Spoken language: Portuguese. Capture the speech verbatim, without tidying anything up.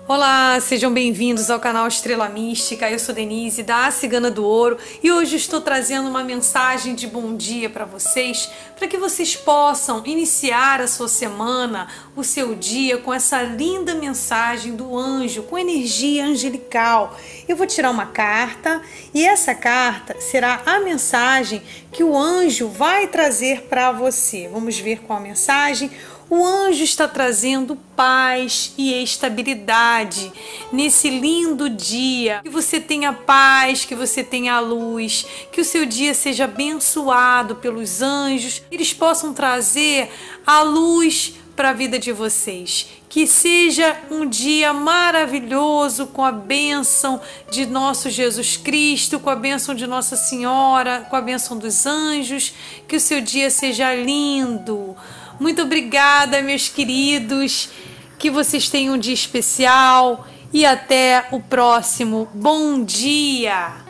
Olá, sejam bem-vindos ao canal Estrela Mística. Eu sou Denise, da Cigana do Ouro, e hoje estou trazendo uma mensagem de bom dia para vocês, para que vocês possam iniciar a sua semana, o seu dia, com essa linda mensagem do anjo, com energia angelical. Eu vou tirar uma carta e essa carta será a mensagem que o anjo vai trazer para você. Vamos ver qual a mensagem. O anjo está trazendo paz e estabilidade nesse lindo dia. Que você tenha paz, que você tenha luz, que o seu dia seja abençoado pelos anjos. Eles possam trazer a luz para a vida de vocês. Que seja um dia maravilhoso com a bênção de nosso Jesus Cristo, com a bênção de Nossa Senhora, com a bênção dos anjos. Que o seu dia seja lindo. Muito obrigada, meus queridos, que vocês tenham um dia especial e até o próximo. Bom dia!